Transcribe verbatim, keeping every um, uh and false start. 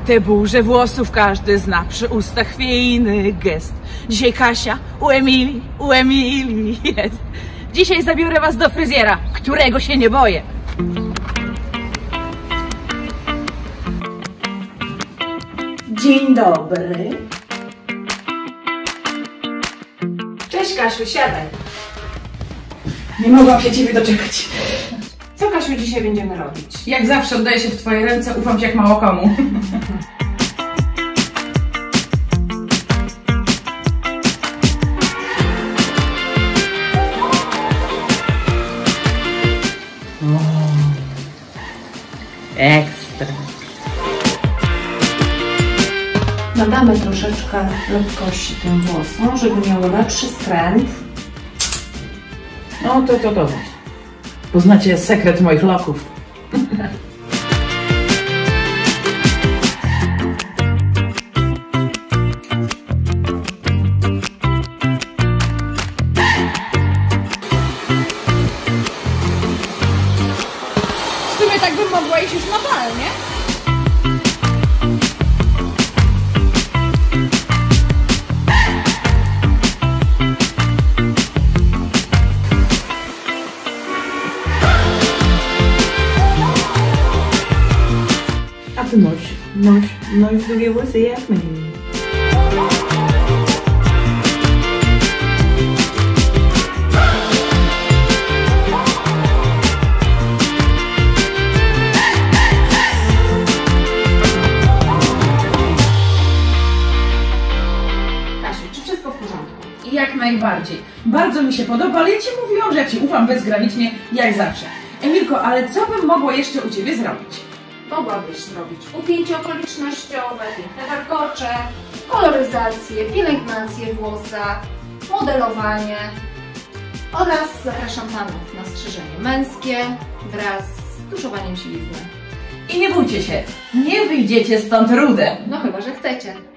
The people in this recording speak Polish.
te burze włosów każdy zna, przy ustach chwiejny gest. Dzisiaj Kasia u Emilii, u Emilii jest. Dzisiaj zabiorę was do fryzjera, którego się nie boję. Dzień dobry. Cześć Kasiu, siadaj. Nie mogłam się ciebie doczekać. Co, Kasiu, dzisiaj będziemy robić? Jak zawsze oddaję się w twoje ręce, ufam ci jak mało komu. Ekstra. Nadamy troszeczkę lekkości tym włosom, żeby miały lepszy skręt. No to to to. Poznacie sekret moich loków. W sumie tak bym mogła iść już na bal, nie? A ty noś, noś, noś długie włosy jak mnie. Kasiu, czy wszystko w porządku? Jak najbardziej. Bardzo mi się podoba, ale ja ci mówiłam, że ja ci ufam bezgranicznie, jak zawsze. Emilko, ale co bym mogła jeszcze u ciebie zrobić? Mogłabyś zrobić upięcie okolicznościowe, piękne warkocze, koloryzację, pielęgnację włosa, modelowanie oraz zapraszam panów na strzyżenie męskie wraz z tuszowaniem siwizny. I nie bójcie się, nie wyjdziecie stąd rudem. No chyba, że chcecie.